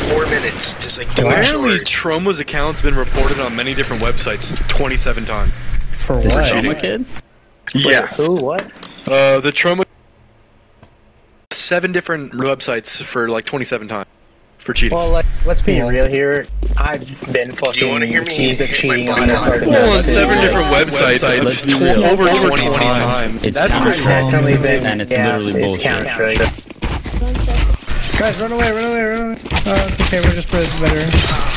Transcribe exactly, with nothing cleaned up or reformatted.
four minutes. Just like doing Apparently, short. Troma's account's been reported on many different websites twenty-seven times. For This what? is Troma kid? Yeah. Who? What? Uh, the Troma... Seven different websites for like twenty-seven times. For cheating. Well, like, let's be real here. I've been fucking wanna hear me accused of hit my cheating button? on other Well, on websites. seven different websites, Let's it's be tw real. over Over twenty twenty times. times. It's That's for Counter-Strike. sure. Definitely been, And it's yeah, literally it's bullshit. Counter-Strike. Guys, run away, run away, run away. Uh, it's okay, we're just better.